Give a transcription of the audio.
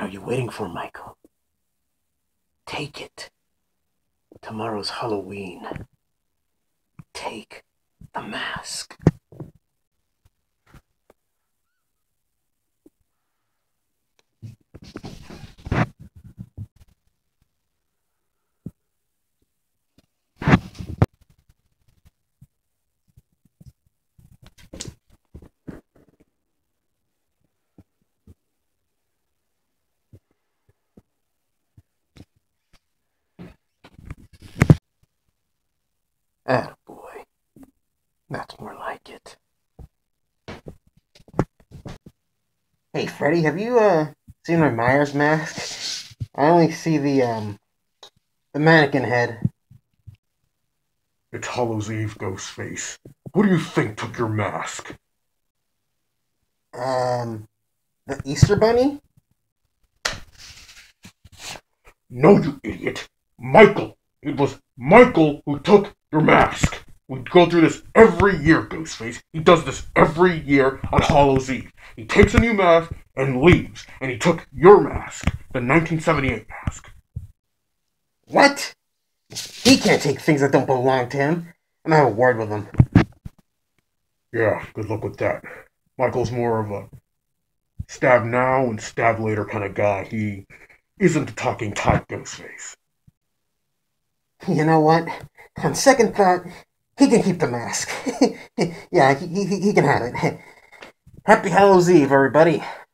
you waiting for, Michael? Take it. Tomorrow's Halloween. Take the mask. Attaboy. That's more like it. Hey, Freddy, have you, seen my Myers mask? I only see the mannequin head. It's Hallows Eve, Ghostface. Who do you think took your mask? The Easter Bunny? No, you idiot! Michael! It was Michael who took your mask! We go through this every year, Ghostface. He does this every year on Hallows Eve. He takes a new mask and leaves, and he took your mask, the 1978 mask. What? He can't take things that don't belong to him. I'm gonna have a word with him. Yeah, good luck with that. Michael's more of a stab now and stab later kind of guy. He isn't the talking type, Ghostface. You know what? On second thought, he can keep the mask. Yeah, he can have it. Happy Hallows Eve, everybody.